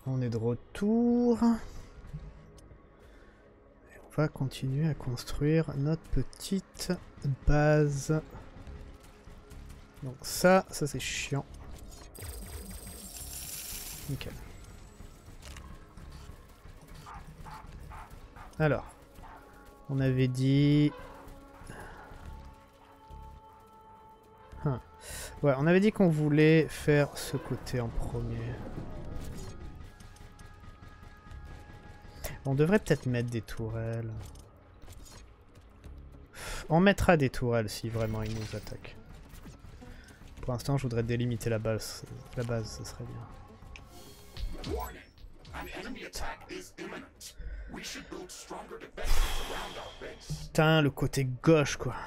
On est de retour. Et on va continuer à construire notre petite base. Donc ça c'est chiant. Nickel. Alors, on avait dit... Ouais, on avait dit qu'on voulait faire ce côté en premier. On devrait peut-être mettre des tourelles. On mettra des tourelles si vraiment ils nous attaquent. Pour l'instant, je voudrais délimiter la base. La base, ça serait bien. Putain, le côté gauche, quoi.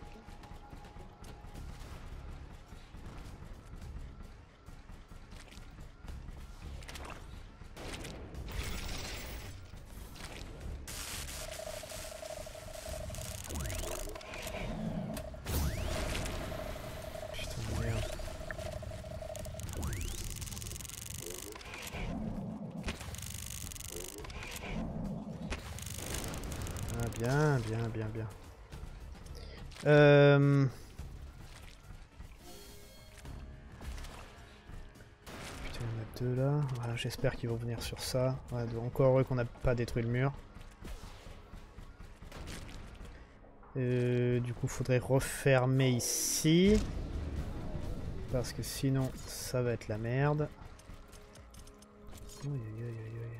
Bien. Putain, il y en a deux là. Voilà, j'espère qu'ils vont venir sur ça. Ouais, encore heureux qu'on n'a pas détruit le mur. Du coup, faudrait refermer ici. Parce que sinon, ça va être la merde. Aïe, aïe, aïe, aïe.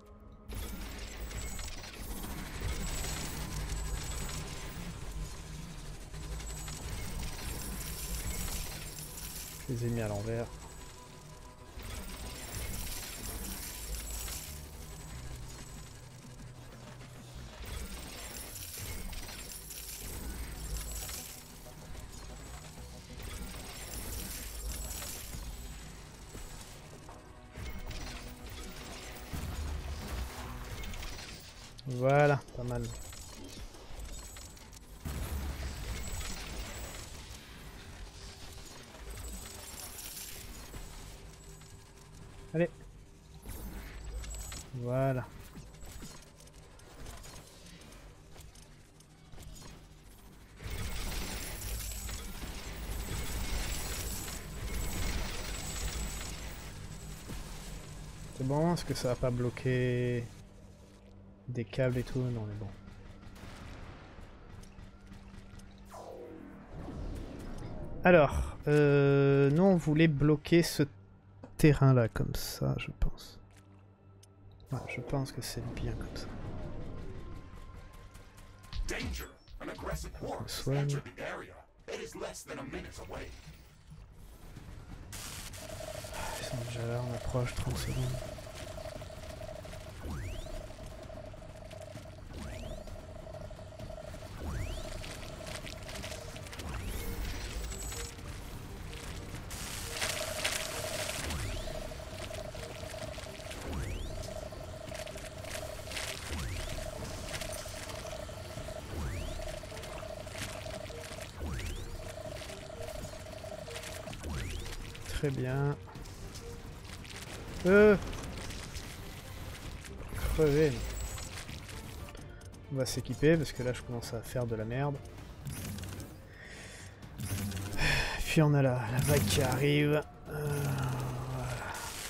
Je les ai mis à l'envers. Voilà, pas mal. Allez. Voilà. C'est bon, est-ce que ça va pas bloquer des câbles et tout? Non, mais bon. Alors, nous on voulait bloquer ce terrain là comme ça, je pense. Ouais, je pense que c'est bien comme ça. On soigne. Ils sont déjà là, on approche, 30 secondes. Très bien. Crever. On va s'équiper parce que là je commence à faire de la merde. Puis on a la vague qui arrive. Voilà.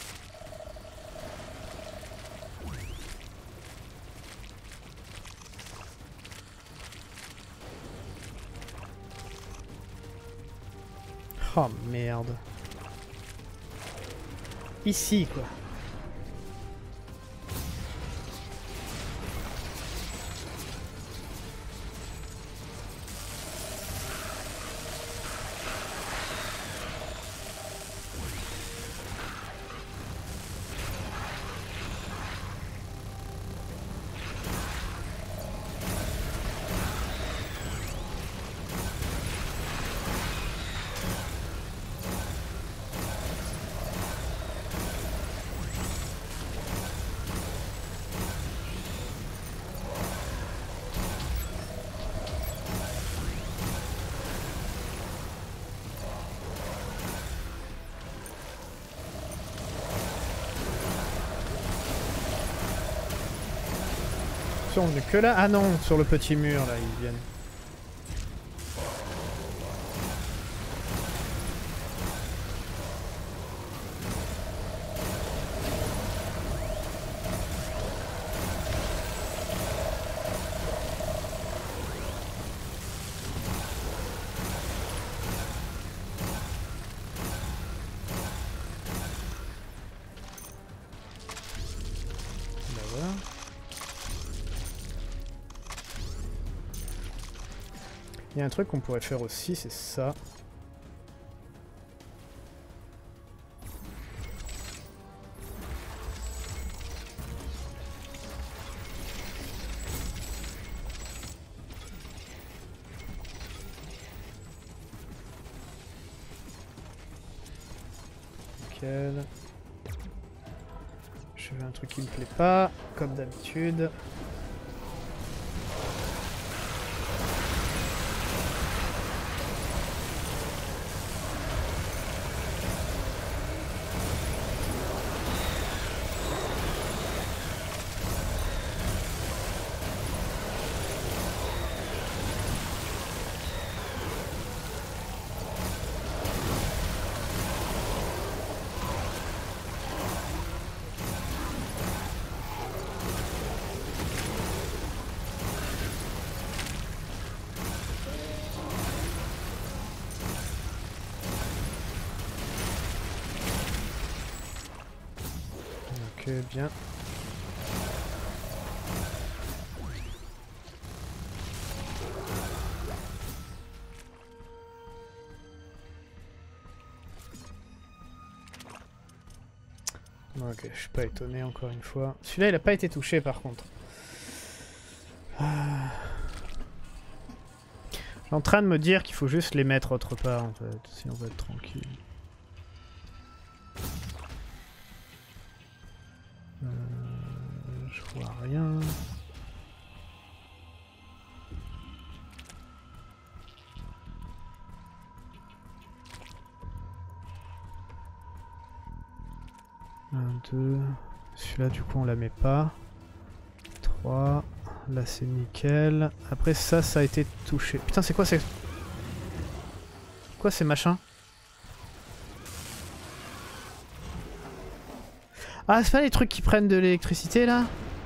Oh merde. Ici quoi. sont venus que là? Ah non, sur le petit mur là, ils viennent. Il y a un truc qu'on pourrait faire aussi, c'est ça. Nickel. Je fais un truc qui me plaît pas, comme d'habitude. Ok, bien. Ok, je suis pas étonné encore une fois. Celui-là, il a pas été touché par contre. Je suis en train de me dire qu'il faut juste les mettre autre part en fait, si on veut être tranquille. Je vois rien. Un, deux. Celui-là, du coup, on la met pas. 3. Là, c'est nickel. Après, ça a été touché. Putain, c'est quoi ces... Quoi ces machins? Ah, c'est pas les trucs qui prennent de l'électricité, là?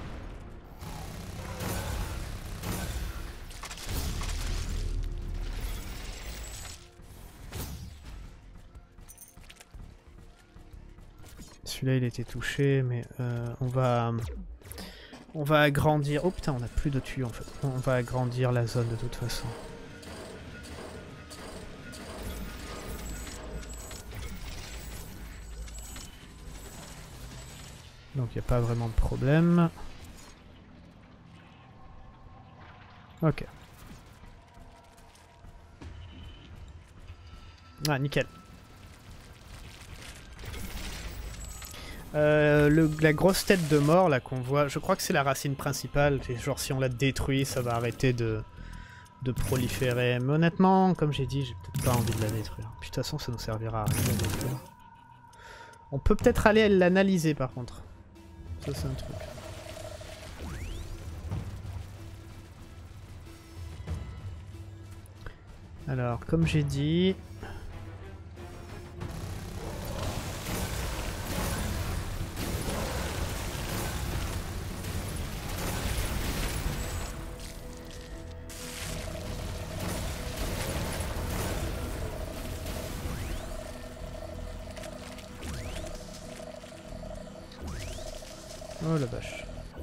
Celui-là, il était touché, mais on va agrandir... Oh putain, on a plus de tuyaux, en fait. On va agrandir la zone, de toute façon. Donc il n'y a pas vraiment de problème. Ok. Ah, nickel. La grosse tête de mort là qu'on voit, je crois que c'est la racine principale. Genre si on la détruit, ça va arrêter de proliférer. Mais honnêtement, comme j'ai dit, j'ai peut-être pas envie de la détruire. Puis de toute façon, ça nous servira à rien de la détruire. On peut peut-être aller l'analyser par contre. Ça c'est un truc. Alors, comme j'ai dit... Oh la vache.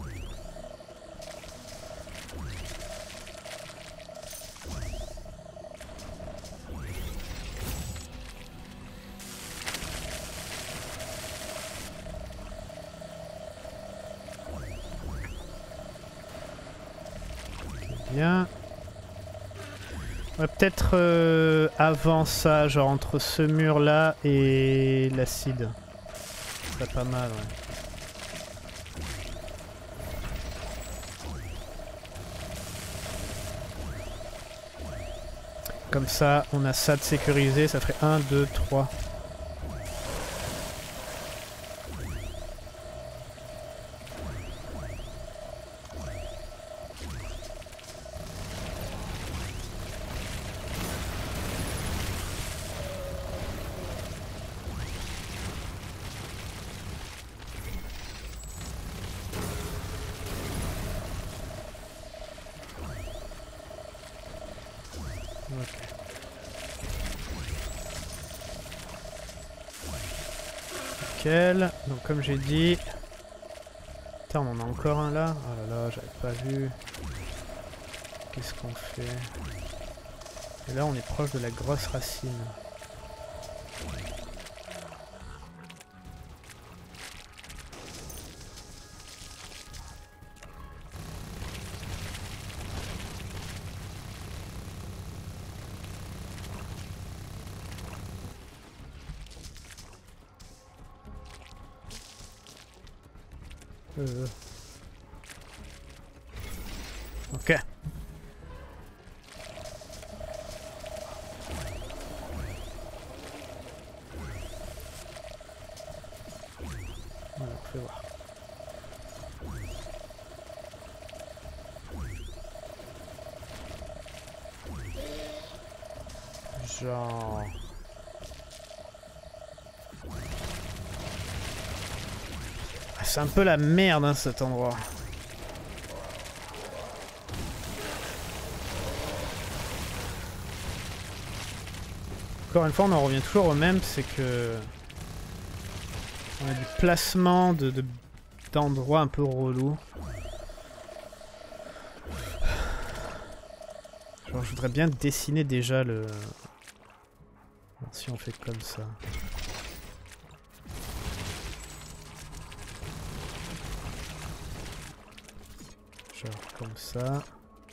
Bien. On va peut-être avant ça, genre entre ce mur là et l'acide. C'est pas mal, ouais. Comme ça, on a ça de sécurisé, ça ferait 1, 2, 3. nickel. Donc comme j'ai dit... Putain, on en a encore un là. Oh là là, j'avais pas vu. Qu'est-ce qu'on fait? Et là, on est proche de la grosse racine. Ok. Voilà, fais voir. Genre... Ah, c'est un peu la merde hein, cet endroit. Encore une fois, on en revient toujours au même, c'est que... On a du placement d'endroits un peu relous. Genre, je voudrais bien dessiner déjà le... Alors, si on fait comme ça... Genre comme ça...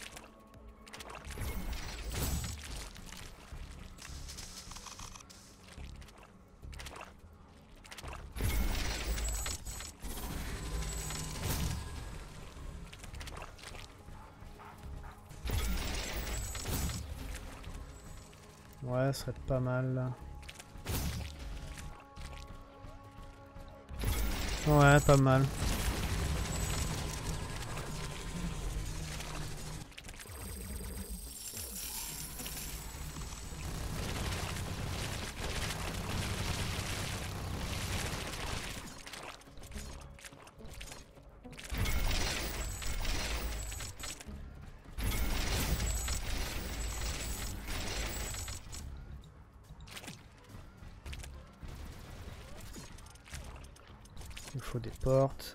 Ouais, ce serait pas mal là. Ouais, pas mal. Il faut des portes.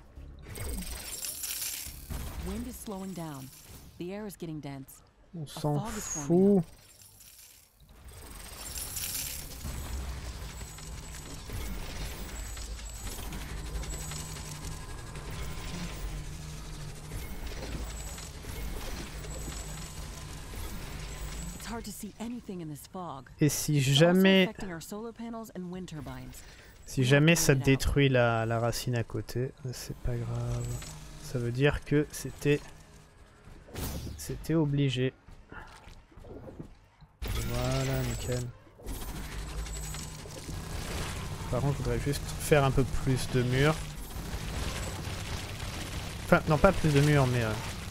Wind is slowing down. The air is getting dense. On s'en fout. It's hard to see anything in this fog. Et si jamais... Affecting our solar panels and wind turbines. Si jamais ça détruit la racine à côté, c'est pas grave. Ça veut dire que c'était obligé. Voilà, nickel. Par contre, je voudrais juste faire un peu plus de murs. Enfin, non, pas plus de murs, mais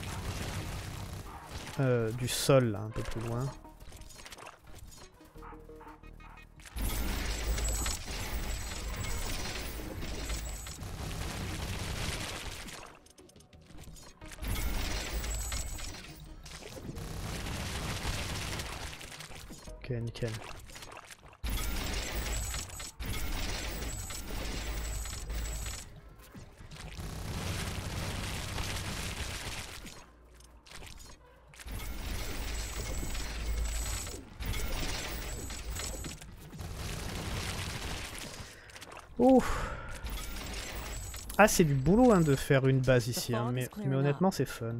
du sol, là, un peu plus loin. Ok, nickel. Ouf. Ah, c'est du boulot hein, de faire une base ici, hein, mais honnêtement c'est fun.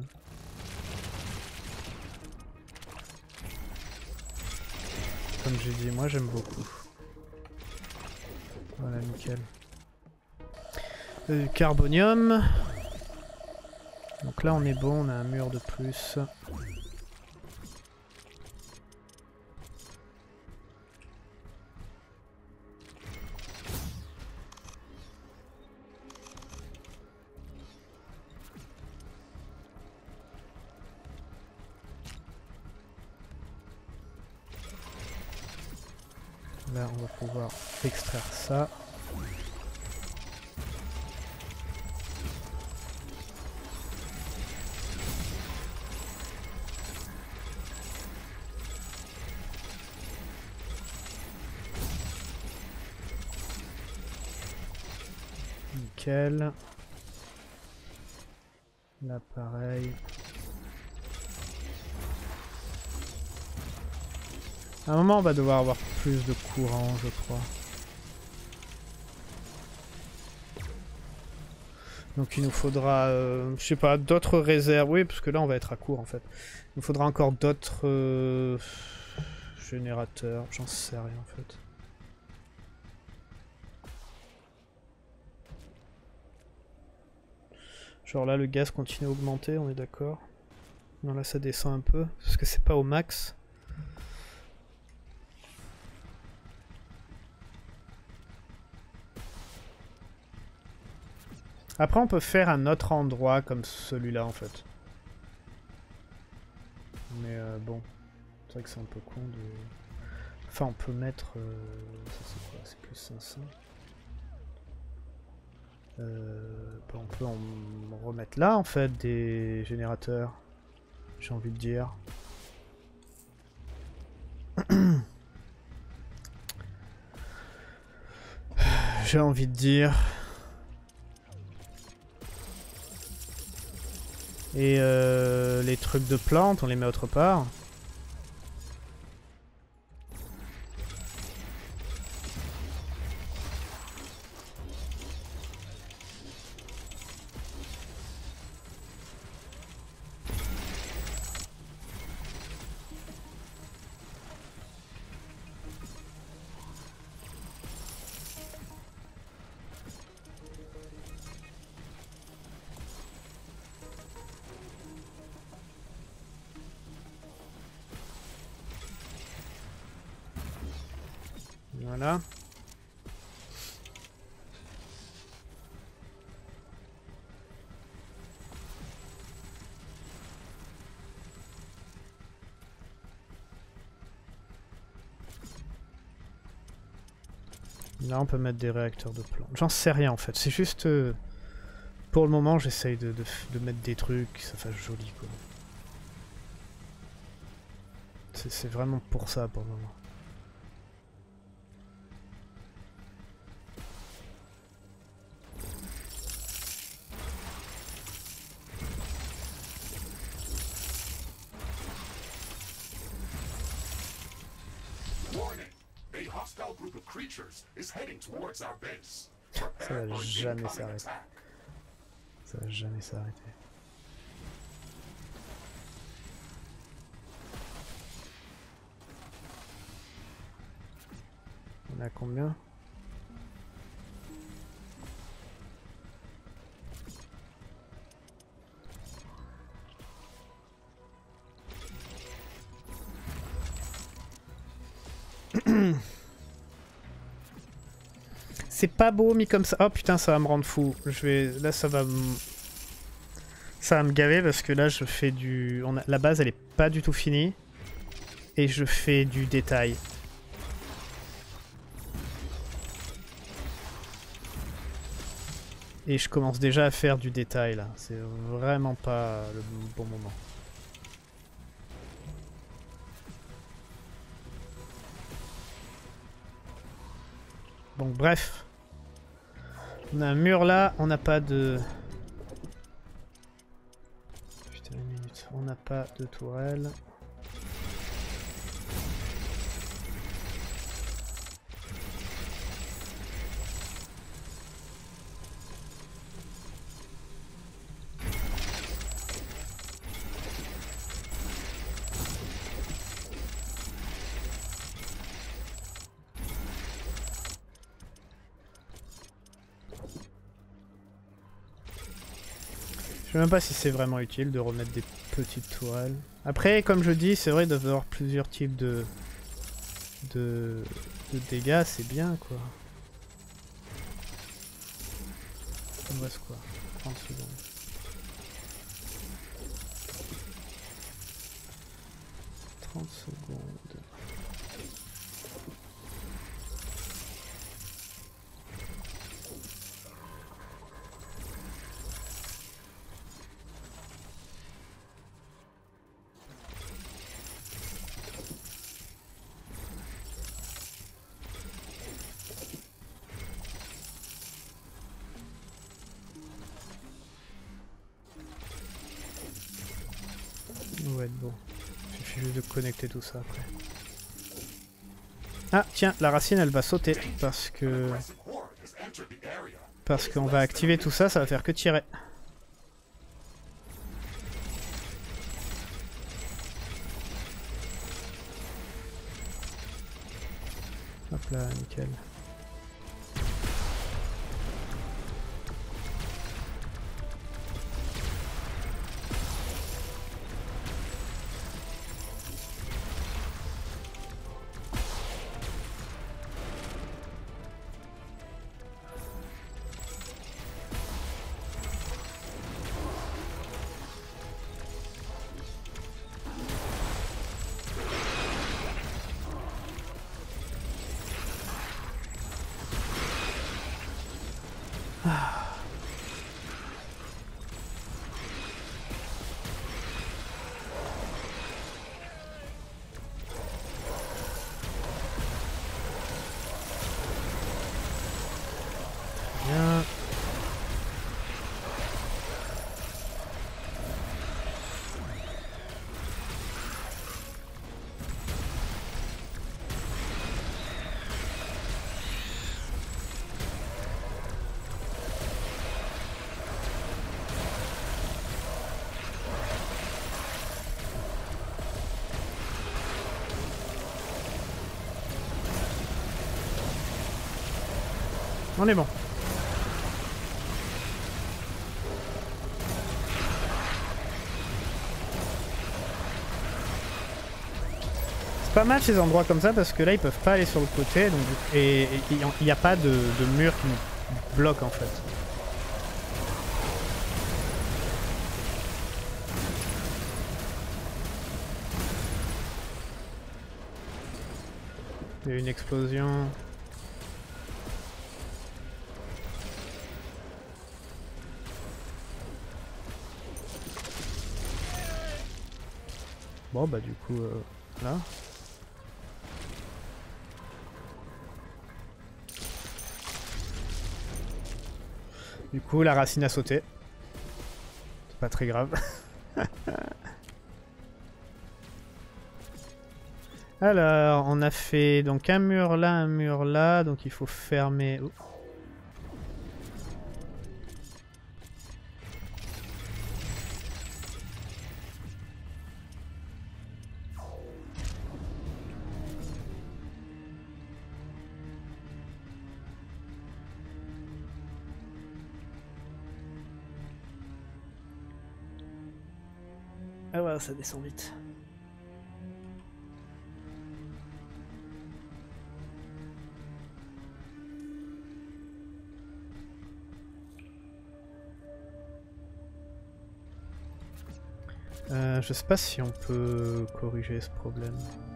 Comme j'ai dit, moi j'aime beaucoup. Voilà, nickel. Carbonium. Donc là on est bon, on a un mur de plus. Là, on va pouvoir extraire ça. Nickel. Là pareil. À un moment on va devoir avoir plus de courant je crois. Donc il nous faudra, je sais pas, d'autres réserves. Oui, parce que là on va être à court en fait. Il nous faudra encore d'autres générateurs. J'en sais rien en fait. Genre là le gaz continue à augmenter, on est d'accord? Non là ça descend un peu, parce que c'est pas au max. Après on peut faire un autre endroit comme celui-là en fait. Mais bon, c'est vrai que c'est un peu con de... Enfin on peut mettre... ça c'est quoi? C'est plus 500. On peut en remettre là en fait des générateurs. J'ai envie de dire. J'ai envie de dire... Et les trucs de plantes, on les met autre part. Voilà. Là on peut mettre des réacteurs de plantes. J'en sais rien en fait, c'est juste... pour le moment j'essaye de mettre des trucs, que ça fasse joli quoi. C'est vraiment pour ça pour le moment. Ça va jamais s'arrêter. Ça va jamais s'arrêter. On a combien? C'est pas beau mis comme ça. Oh putain, ça va me rendre fou. Je vais... Là, ça va me gaver parce que là, je fais du... La base, elle est pas du tout finie. Et je fais du détail. Et je commence déjà à faire du détail, là. C'est vraiment pas le bon moment. Donc, bref. On a un mur là, on n'a pas de... Putain, une minute. On n'a pas de tourelle. Je sais même pas si c'est vraiment utile de remettre des petites tourelles. Après, comme je dis, c'est vrai d'avoir plusieurs types de dégâts, c'est bien quoi. Il me reste quoi? 30 secondes. bon. Il suffit juste de connecter tout ça après. Ah tiens, la racine elle va sauter parce que... Parce qu'on va activer tout ça, ça va faire que tirer. Hop là, nickel. Bien. On est bon. C'est pas mal ces endroits comme ça parce que là ils peuvent pas aller sur le côté donc, et il n'y a pas de mur qui nous bloque en fait. Il y a eu une explosion. Bon bah du coup là. Du coup la racine a sauté. C'est pas très grave. Alors on a fait donc un mur là, donc il faut fermer. Oh. Ah ouais, ça descend vite. Je sais pas si on peut corriger ce problème.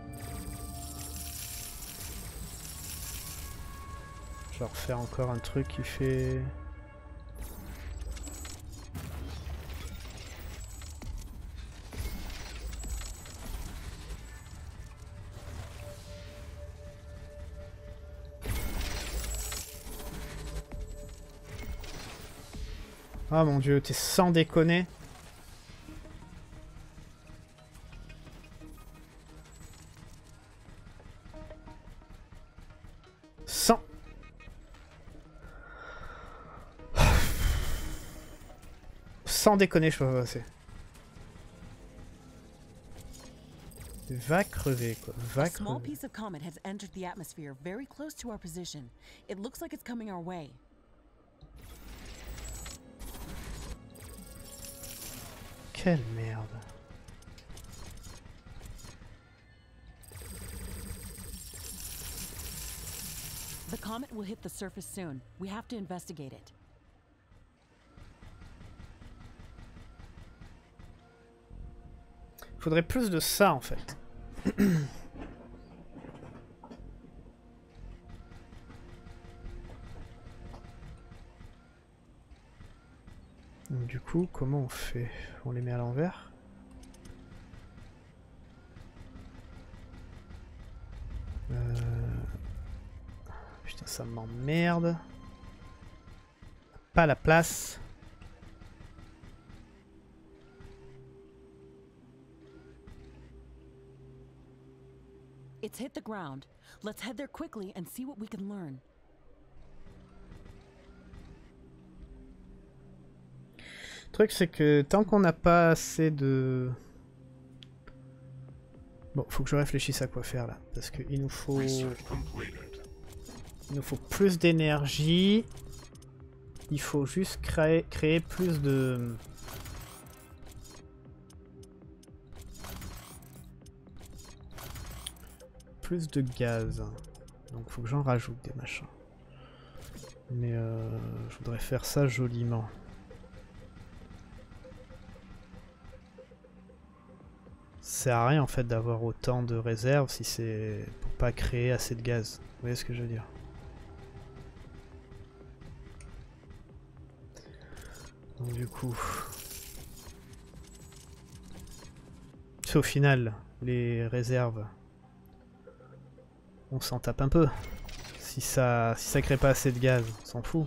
Je vais refaire encore un truc qui fait... Ah mon dieu, t'es sans déconner. Sans déconner, je peux pas passer. Va crever, quoi. Va crever. A small piece of comet has entered the atmosphere very close to our position. It looks like it's coming our way. Quelle merde. The comet will hit the surface soon. We have to investigate it. Faudrait plus de ça en fait. Donc, du coup, comment on fait? On les met à l'envers? Putain, ça m'emmerde. Pas la place. It's hit the ground. Let's head there quickly and see what we can learn. Le truc c'est que tant qu'on n'a pas assez de... Bon, faut que je réfléchisse à quoi faire là, parce qu'il nous faut... Il nous faut plus d'énergie. Il faut juste créer plus de... Plus de gaz. Donc faut que j'en rajoute des machins. Mais je voudrais faire ça joliment. Ça sert à rien en fait d'avoir autant de réserves si c'est pour pas créer assez de gaz. Vous voyez ce que je veux dire? Donc du coup... Au final, les réserves, on s'en tape un peu. Si ça crée pas assez de gaz, on s'en fout.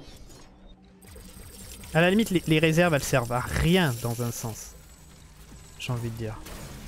À la limite, les réserves, elles servent à rien dans un sens. J'ai envie de dire.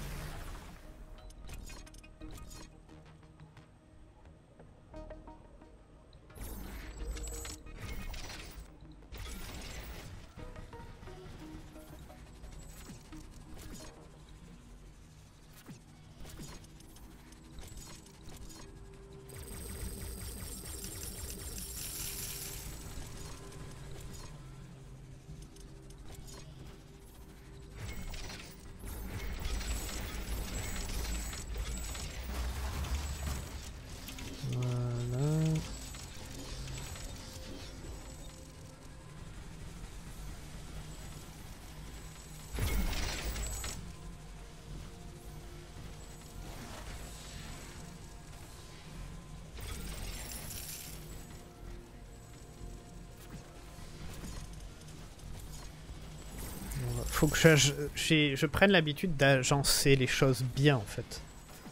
Faut que je prenne l'habitude d'agencer les choses bien en fait.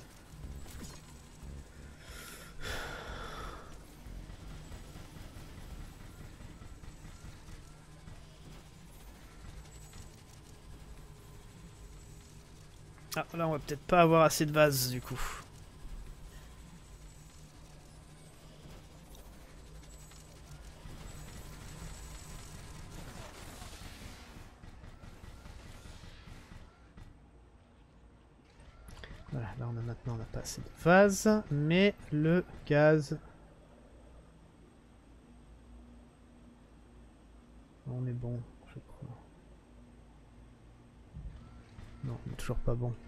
Ah là on va peut-être pas avoir assez de vases du coup. Voilà, là maintenant on n'a pas assez de vases, mais le gaz... On est bon, je crois. Non, on est toujours pas bon.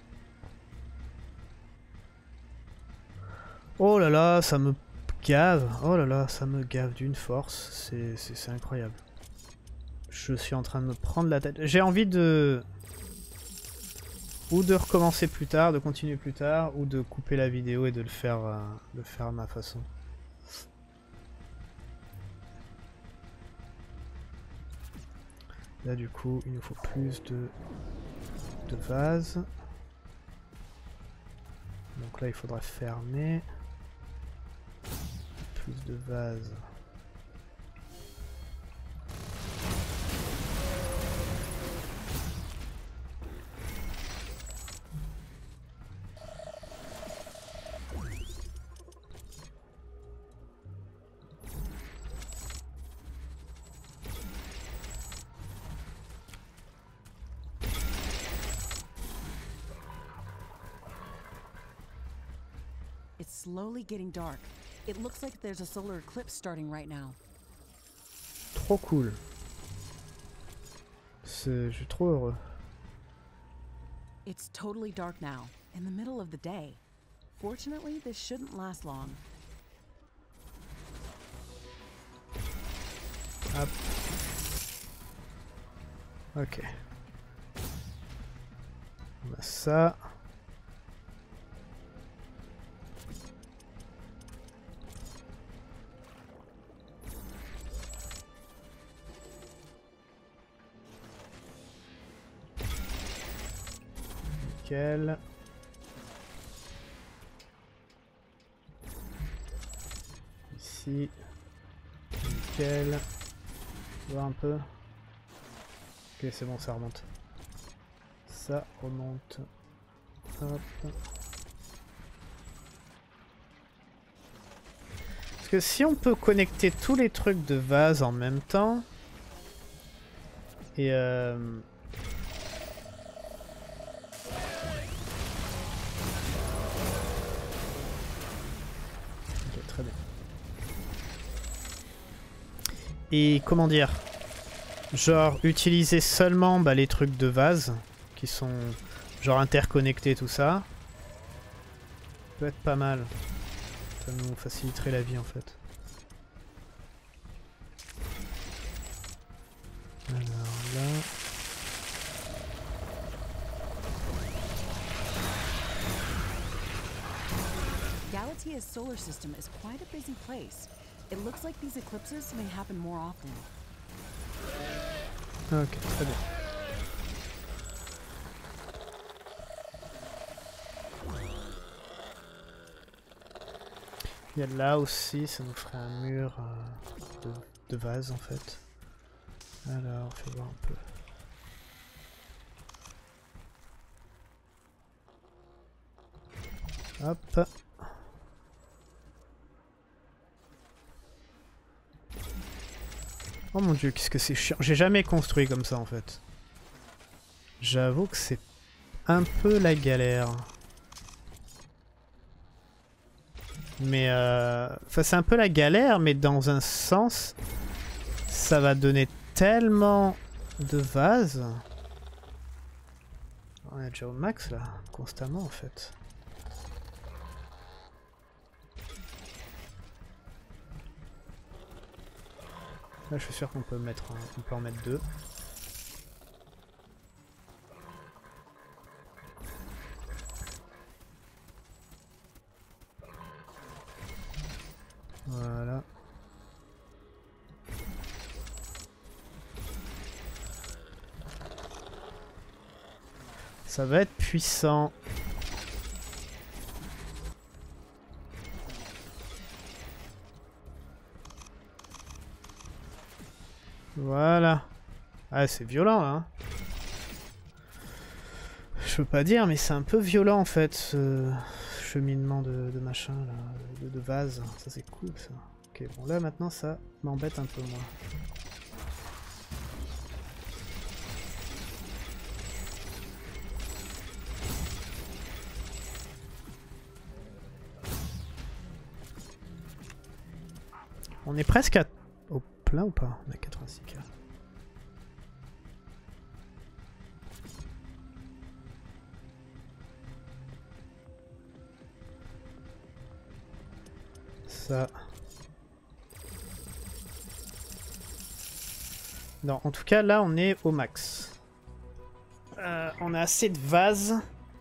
Oh là là, ça me gave. Oh là là, ça me gave d'une force. C'est incroyable. Je suis en train de me prendre la tête. J'ai envie de... Ou de recommencer plus tard, de continuer plus tard, ou de couper la vidéo et de le faire à ma façon. Là du coup, il nous faut plus de vases. Donc là, il faudra fermer. Plus de vases. It's slowly getting dark. It looks like there's a solar eclipse starting right now. Trop cool. Je suis trop heureux. It's totally dark now, in the middle of the day. Fortunately, this shouldn't last long. Hop. Ok. On a ça. Nickel. Ici. Nickel. Voir un peu. Ok, c'est bon, ça remonte. Ça remonte. Hop. Parce que si on peut connecter tous les trucs de vase en même temps... Et ok, très bien. Et comment dire? Genre utiliser seulement les trucs de vase qui sont genre interconnectés, tout ça. Peut être pas mal. Ça nous faciliterait la vie en fait. Alors là... Galatia's solar system is quite a busy place. It looks like these eclipses may happen more often. Ok, très bien. Il y a là aussi, ça nous ferait un mur de vase en fait. Alors, fais voir un peu. Hop. Oh mon dieu, qu'est-ce que c'est chiant. J'ai jamais construit comme ça en fait. J'avoue que c'est un peu la galère. Mais enfin c'est un peu la galère, mais dans un sens, ça va donner tellement de vases. On est déjà au max là, constamment en fait. Là je suis sûr qu'on peut mettre on peut en mettre deux. Voilà. Ça va être puissant. Voilà. Ah, c'est violent, hein. Je peux pas dire, mais c'est un peu violent, en fait, ce cheminement de machin, là, de vase. Ça, c'est cool, ça. Ok, bon, là, maintenant, ça m'embête un peu, moi. On est presque au plein ou pas? On a 86K. Ça. Non, en tout cas, là, on est au max. On a assez de vases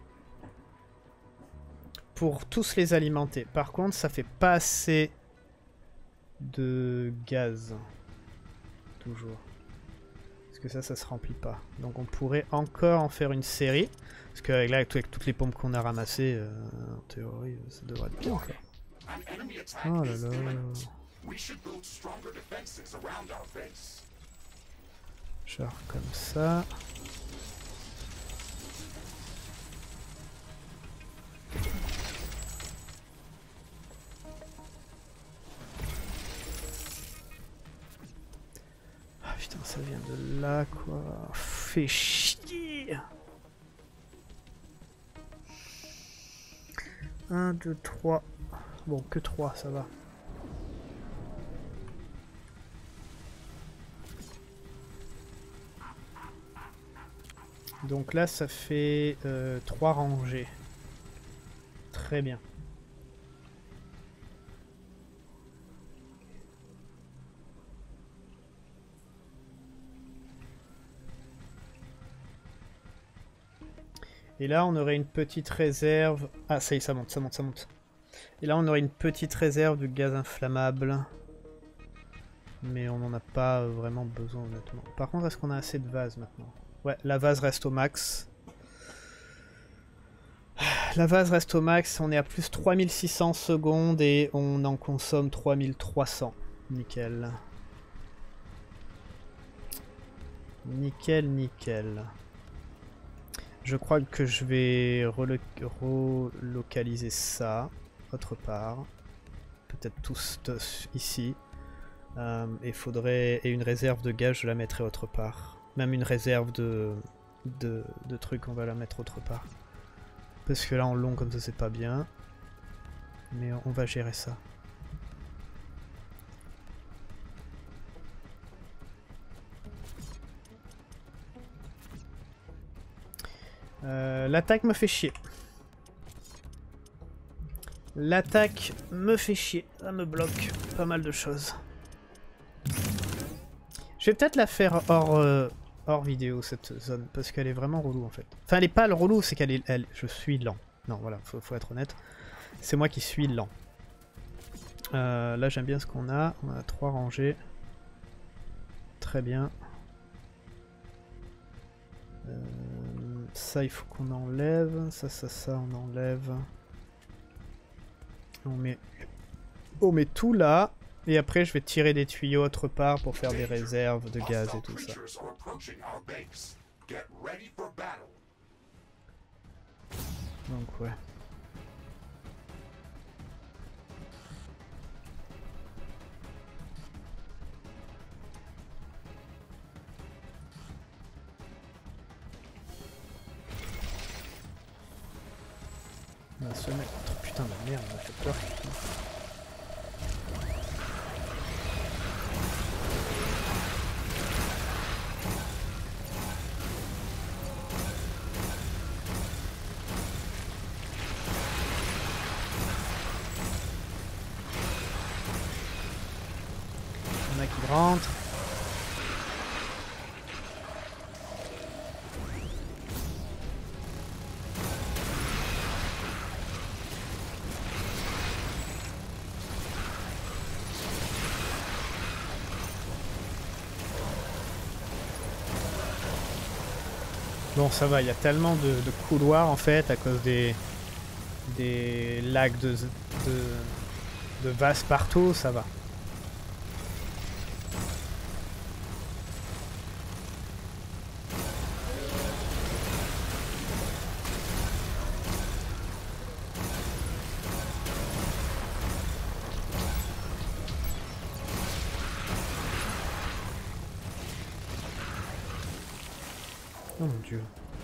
pour tous les alimenter. Par contre, ça fait pas assez de gaz. Toujours. Parce que ça se remplit pas. Donc on pourrait encore en faire une série. Parce que là, avec toutes les pompes qu'on a ramassées, en théorie, ça devrait être bien. Quoi. Oh là là. Genre comme ça. Ah putain, ça vient de là quoi. Fais chier. 1, 2, 3. Bon, que 3, ça va. Donc là, ça fait 3 rangées. Très bien. Et là, on aurait une petite réserve... Ah, ça y est, ça monte, ça monte, ça monte. Et là, on aurait une petite réserve de gaz inflammable. Mais on n'en a pas vraiment besoin, honnêtement. Par contre, est-ce qu'on a assez de vase maintenant? Ouais, la vase reste au max. La vase reste au max, on est à plus 3600 secondes et on en consomme 3300. Nickel. Nickel, nickel. Je crois que je vais relocaliser ça autre part. peut-être tous ici. Et une réserve de gaz, je la mettrai autre part. Même une réserve de trucs, on va la mettre autre part. Parce que là en long comme ça c'est pas bien. Mais on va gérer ça. L'attaque me fait chier. L'attaque me fait chier. Ça me bloque pas mal de choses. Je vais peut-être la faire hors vidéo cette zone. Parce qu'elle est vraiment relou en fait. Enfin elle est pas le relou, c'est qu'elle est... je suis lent. Non voilà, faut être honnête. C'est moi qui suis lent. Là j'aime bien ce qu'on a. On a 3 rangées. Très bien. Ça il faut qu'on enlève. Ça on enlève. On met tout là. Et après je vais tirer des tuyaux autre part pour faire des réserves de gaz et tout ça. Donc ouais. On va se mettre... Oh, putain de merde, on m'a fait peur. Il y en a qui rentrent. Bon ça va, il y a tellement de couloirs en fait à cause des lacs de vases partout, ça va. Oh mon dieu.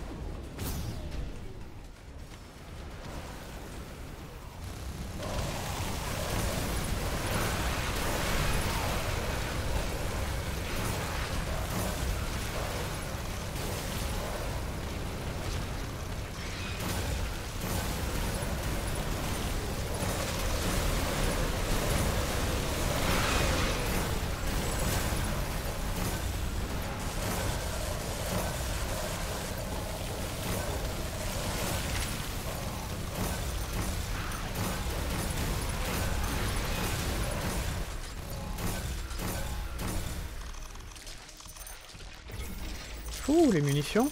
Ouh, les munitions.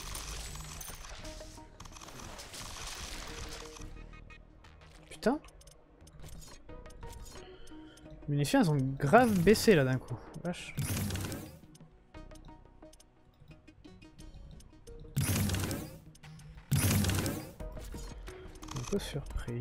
Putain. Les munitions, elles ont grave baissé là d'un coup. Vache. Un peu surpris.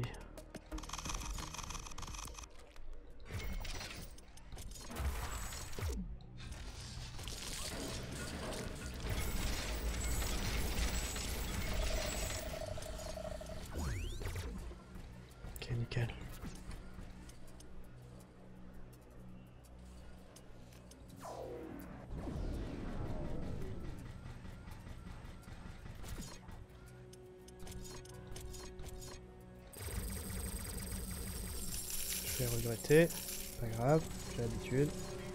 Nickel. Je vais regretter, pas grave, j'ai l'habitude.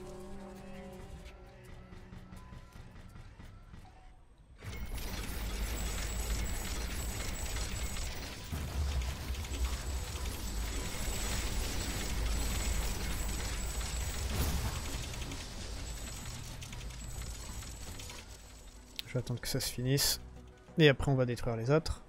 Je vais attendre que ça se finisse. Et après on va détruire les autres.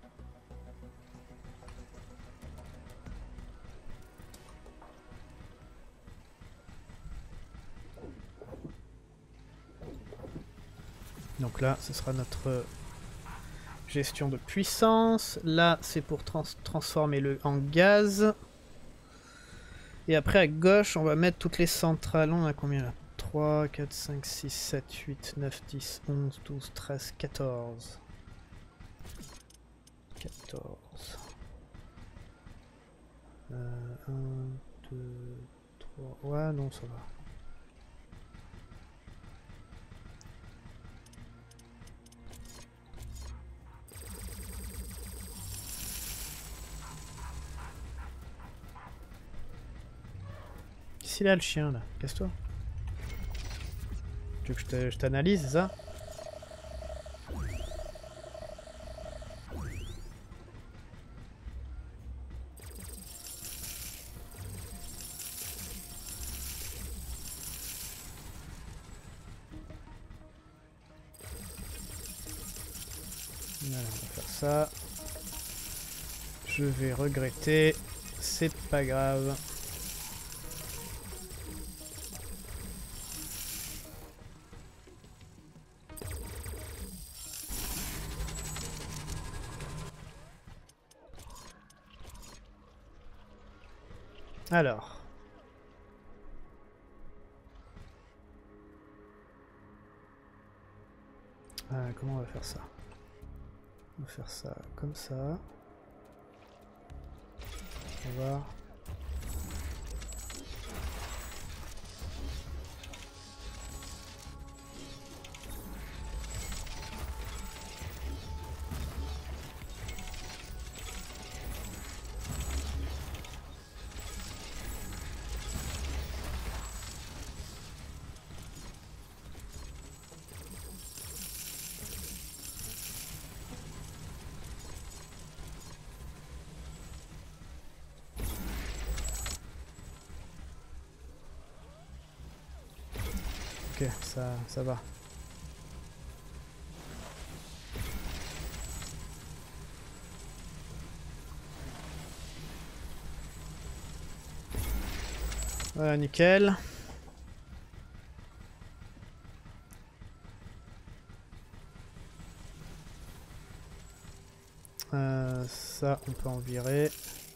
Donc là, ce sera notre gestion de puissance. Là, c'est pour transformer le en gaz. Et après à gauche, on va mettre toutes les centrales. On a combien là? 3, 4, 5, 6, 7, 8, 9, 10, 11, 12, 13, 14. 14. 1, 2, 3. Ouais, non, ça va. Ici là, le chien là. Casse-toi. Tu veux que je t'analyse, c'est ça? Voilà, on va faire ça. Je vais regretter. C'est pas grave. Alors. Comment on va faire ça? On va faire ça comme ça. On va voir. Ok, ça va. Voilà, nickel. Ça, on peut en virer.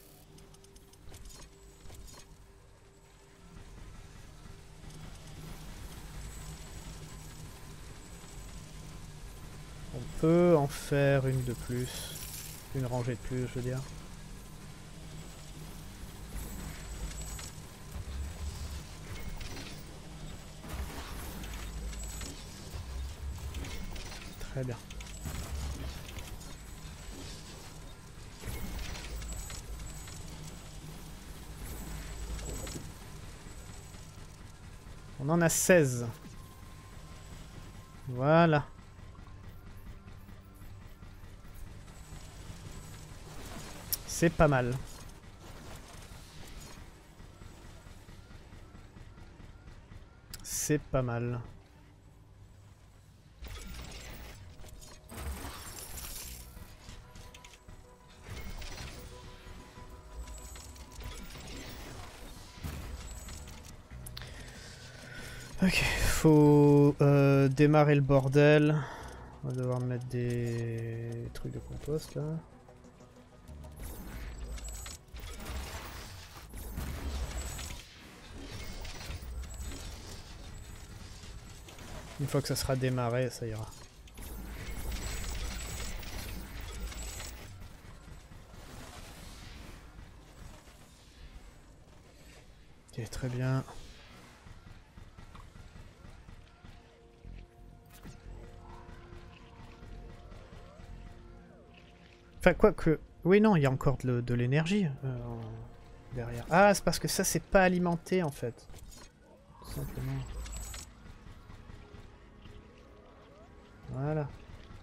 On peut en faire une de plus. Une rangée de plus, je veux dire. Très bien. On en a 16. Voilà. C'est pas mal. C'est pas mal. Ok, faut démarrer le bordel. On va devoir mettre des trucs de compost là. Une fois que ça sera démarré, ça ira. Ok, très bien. Enfin, quoi que... Oui, non, il y a encore de l'énergie derrière. Ah, c'est parce que ça, c'est pas alimenté, en fait. Tout simplement. Voilà.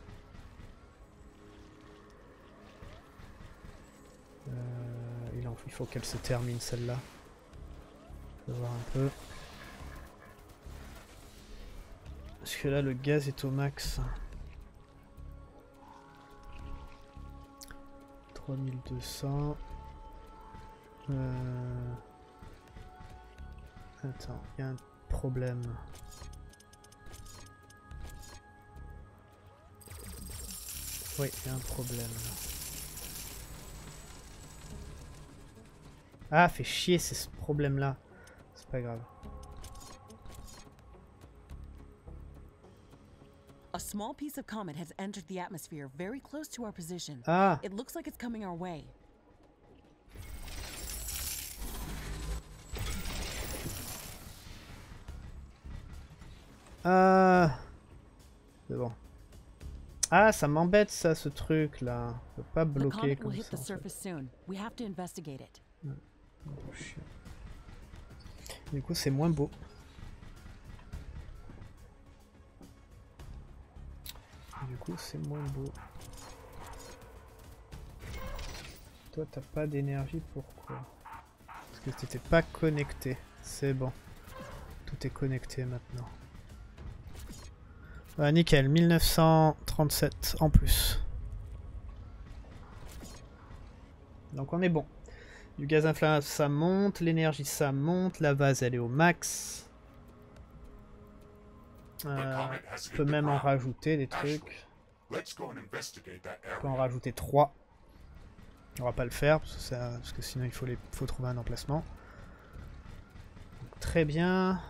Il faut qu'elle se termine, celle-là. On va voir un peu. Parce que là, le gaz est au max. 3200. Attends, il y a un problème. Oui, il y a un problème. Ah, fait chier, c'est ce problème-là. C'est pas grave. A small piece of comet has entered the atmosphere very close to our position. Ah, It looks like it's coming our way. c'est bon. Ah, ça m'embête ça, ce truc là. On peut pas The bloquer comet will comme hit ça. the En fait. surface soon. We have to investigate it. Oh, chiant. Du coup, c'est moins beau. Du coup, c'est moins beau. Toi, t'as pas d'énergie, pourquoi? Parce que t'étais pas connecté. C'est bon. Tout est connecté maintenant. Ah, nickel, 1937 en plus. Donc on est bon. Du gaz inflammable ça monte, l'énergie ça monte, la vase elle est au max. Je peux même en rajouter des trucs. Je peux en rajouter 3. On va pas le faire parce que sinon il faut trouver un emplacement. Donc, très bien.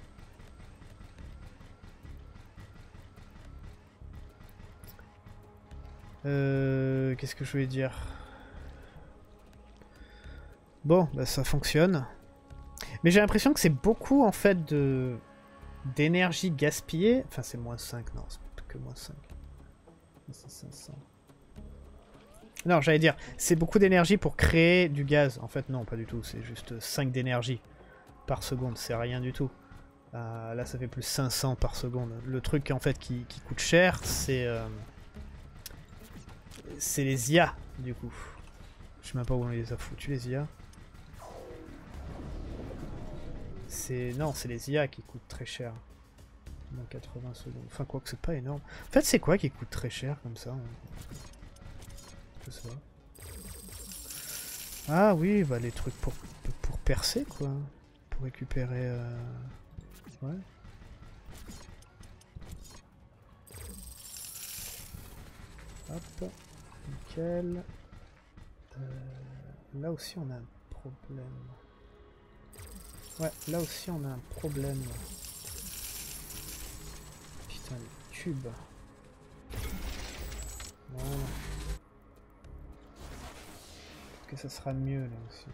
Qu'est-ce que je voulais dire? Bon, bah ça fonctionne. Mais j'ai l'impression que c'est beaucoup en fait d'énergie gaspillée. Enfin c'est moins 5, non, c'est que moins 5. C'est 500. Non, j'allais dire, c'est beaucoup d'énergie pour créer du gaz. En fait non, pas du tout, c'est juste 5 d'énergie par seconde, c'est rien du tout. Là ça fait plus 500 par seconde. Le truc en fait qui coûte cher, c'est les IA du coup. Je sais même pas où on les a foutus les IA. Non, c'est les IA qui coûtent très cher. Dans 80 secondes. Enfin, quoi que c'est pas énorme. En fait, c'est quoi qui coûte très cher comme ça? Je sais pas. Ah oui, bah les trucs pour percer quoi. Pour récupérer. Ouais. Hop. Nickel. Là aussi on a un problème. Ouais, là aussi on a un problème. Putain, les tubes. Voilà. Peut-être que ça sera mieux là aussi.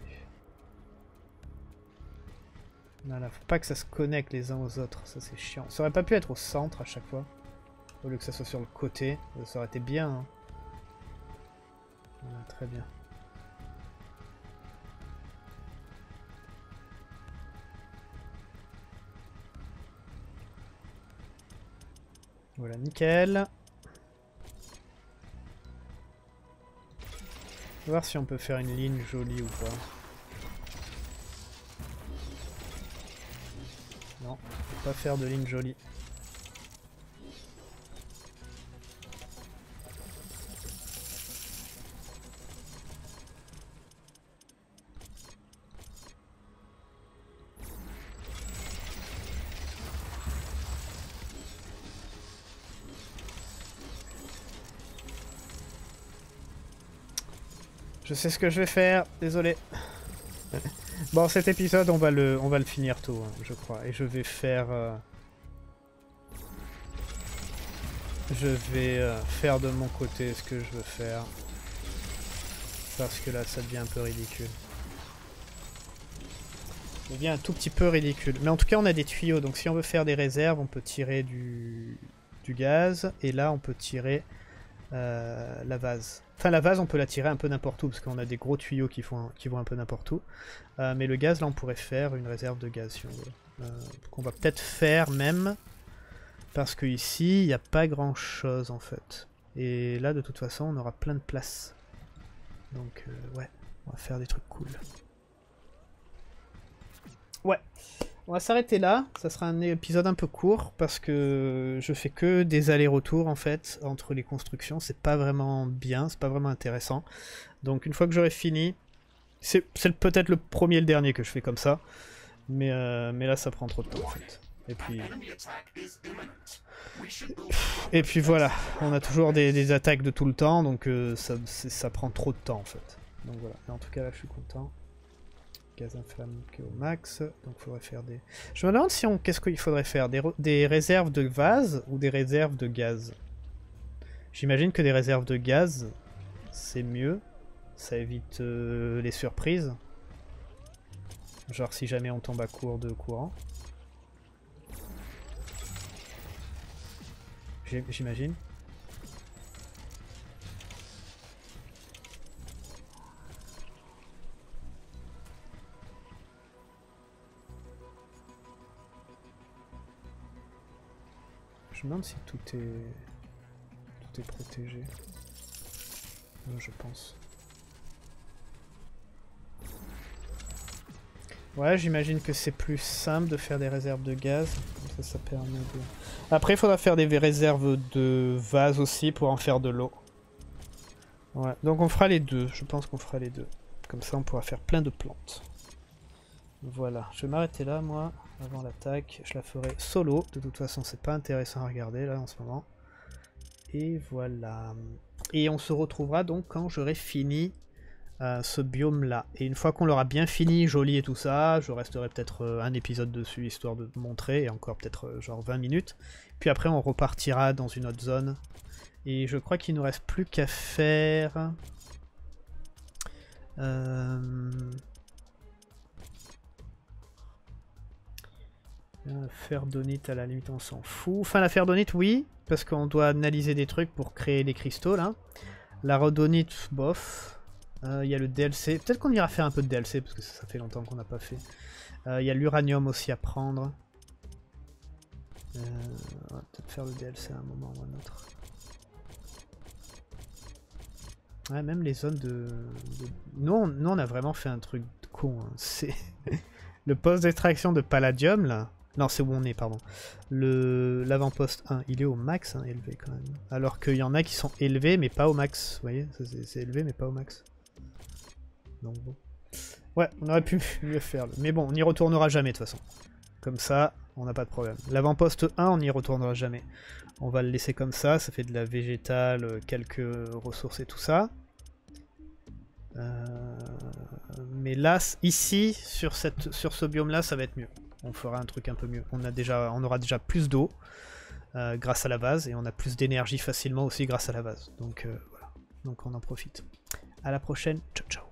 Voilà, faut pas que ça se connecte les uns aux autres, ça c'est chiant. Ça aurait pas pu être au centre à chaque fois. Au lieu que ça soit sur le côté, ça aurait été bien. Hein. Voilà, très bien. Voilà, nickel. On va voir si on peut faire une ligne jolie ou pas. Non, on peut pas faire de ligne jolie. Je sais ce que je vais faire, désolé. Bon, cet épisode, on va le finir tôt, hein, je crois. Et je vais faire... faire de mon côté ce que je veux faire. Parce que là, ça devient un peu ridicule. Ça devient un tout petit peu ridicule. Mais en tout cas, on a des tuyaux. Donc si on veut faire des réserves, on peut tirer du gaz. Et là, on peut tirer la vase. Enfin, la vase, on peut la tirer un peu n'importe où. Parce qu'on a des gros tuyaux qui vont un peu n'importe où. Mais le gaz, là, on pourrait faire une réserve de gaz, si on veut. Qu'on va peut-être faire même... Parce que ici, il n'y a pas grand chose en fait. Et là, de toute façon, on aura plein de place. Donc, ouais, on va faire des trucs cool. Ouais, on va s'arrêter là. Ça sera un épisode un peu court parce que je fais que des allers-retours en fait entre les constructions. C'est pas vraiment bien, c'est pas vraiment intéressant. Donc, une fois que j'aurai fini, c'est peut-être le premier et le dernier que je fais comme ça. Mais là, ça prend trop de temps en fait. Et puis voilà, on a toujours des attaques de tout le temps, donc ça prend trop de temps en fait. Donc voilà, et en tout cas là je suis content. gaz inflammable au max. Donc il faudrait faire des... Je me demande si on... Qu'est-ce qu'il faudrait faire? Des réserves de vase ou des réserves de gaz? J'imagine que des réserves de gaz, c'est mieux. Ça évite les surprises. Genre si jamais on tombe à court de courant. J'imagine. Je me demande si tout est protégé. Je pense. Ouais, j'imagine que c'est plus simple de faire des réserves de gaz. Comme ça permet de... Après, il faudra faire des réserves de vase aussi pour en faire de l'eau. Ouais, donc on fera les deux. Je pense qu'on fera les deux. Comme ça, on pourra faire plein de plantes. Voilà, je vais m'arrêter là, moi, avant l'attaque. Je la ferai solo. De toute façon, c'est pas intéressant à regarder, là, en ce moment. Et voilà. Et on se retrouvera donc quand j'aurai fini ce biome-là. Et une fois qu'on l'aura bien fini, joli et tout ça, je resterai peut-être un épisode dessus, histoire de montrer, et encore peut-être genre 20 minutes. Puis après, on repartira dans une autre zone. Et je crois qu'il ne nous reste plus qu'à faire... Ferdonite, à la limite, on s'en fout. Enfin, la ferdonite, oui, parce qu'on doit analyser des trucs pour créer des cristaux, là. La rhodonite, bof. Il y a le DLC. Peut-être qu'on ira faire un peu de DLC, parce que ça fait longtemps qu'on n'a pas fait. Il y a l'uranium aussi à prendre. On va peut-être faire le DLC à un moment ou à un autre. Ouais, même les zones de... Nous, on a vraiment fait un truc con. Hein. C'est le poste d'extraction de palladium, là. Non, c'est où on est, pardon. L'avant-poste 1, il est au max, hein, élevé quand même. Alors qu'il y en a qui sont élevés, mais pas au max. Vous voyez, c'est élevé, mais pas au max. Donc bon. Ouais, on aurait pu mieux faire. Mais bon, on n'y retournera jamais, de toute façon. Comme ça, on n'a pas de problème. L'avant-poste 1, on n'y retournera jamais. On va le laisser comme ça fait de la végétale, quelques ressources et tout ça. Mais là, ici, sur ce biome-là, ça va être mieux. On fera un truc un peu mieux. On aura déjà plus d'eau grâce à la vase, et on a plus d'énergie facilement aussi grâce à la vase. Donc voilà. Donc on en profite. À la prochaine. Ciao, ciao.